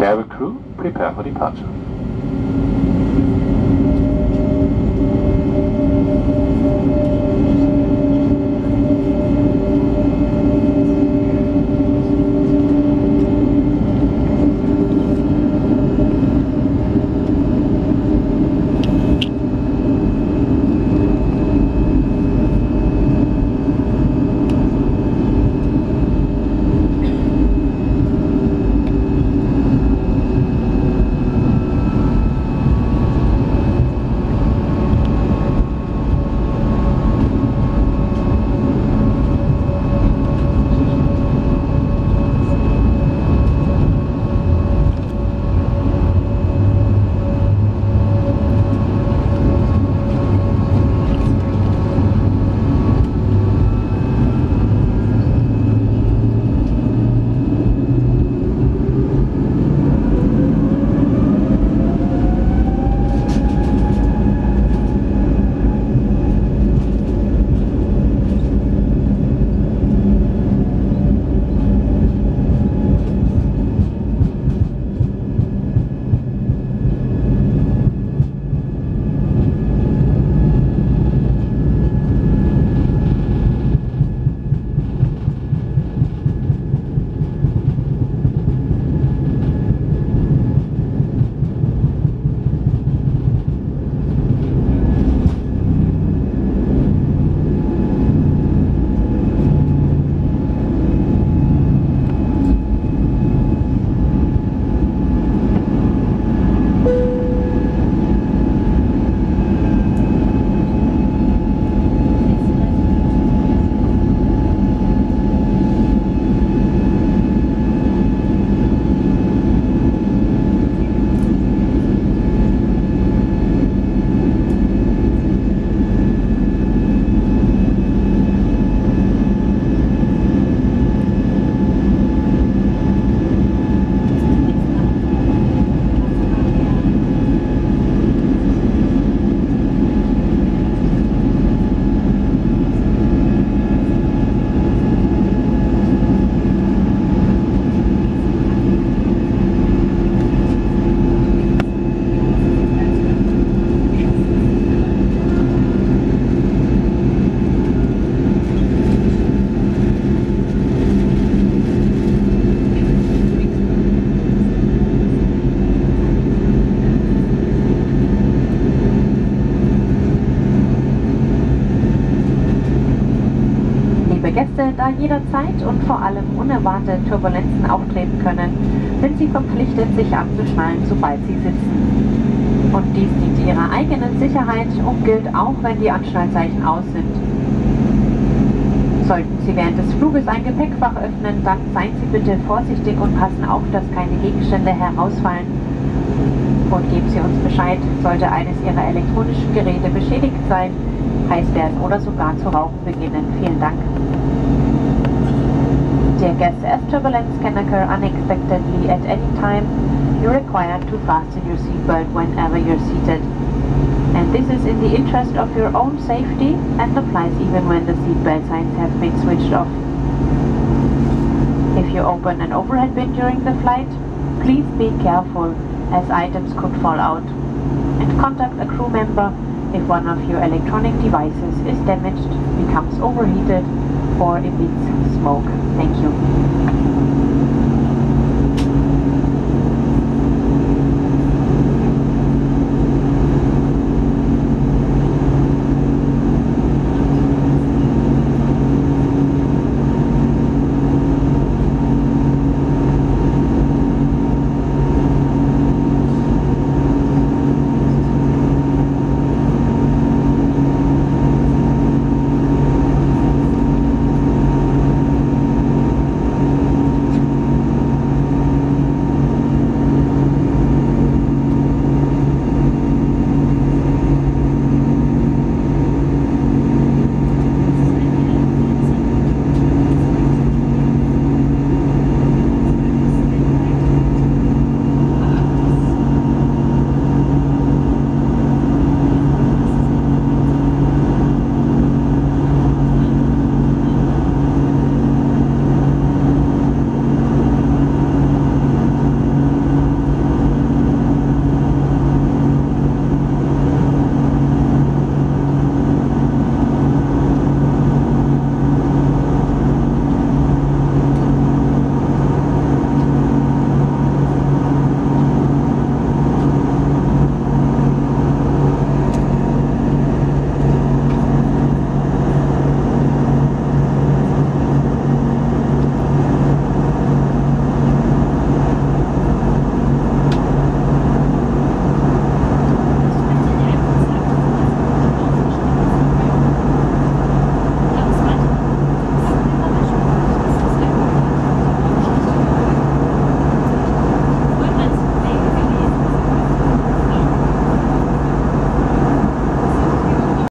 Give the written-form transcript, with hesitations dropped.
Cabin crew, prepare for departure. Gäste, da jederzeit und vor allem unerwartete Turbulenzen auftreten können, sind sie verpflichtet, sich anzuschnallen, sobald sie sitzen. Und dies dient ihrer eigenen Sicherheit und gilt auch, wenn die Anschnallzeichen aus sind. Sollten Sie während des Fluges ein Gepäckfach öffnen, dann seien Sie bitte vorsichtig und passen auf, dass keine Gegenstände herausfallen. Und geben Sie uns Bescheid, sollte eines Ihrer elektronischen Geräte beschädigt sein, heiß werden oder sogar zu rauchen beginnen. Vielen Dank. Dear guests, as turbulence can occur unexpectedly at any time, you're required to fasten your seatbelt whenever you're seated. And this is in the interest of your own safety and applies even when the seatbelt signs have been switched off. If you open an overhead bin during the flight, please be careful as items could fall out. And contact a crew member if one of your electronic devices is damaged, becomes overheated or emits smoke. Thank you.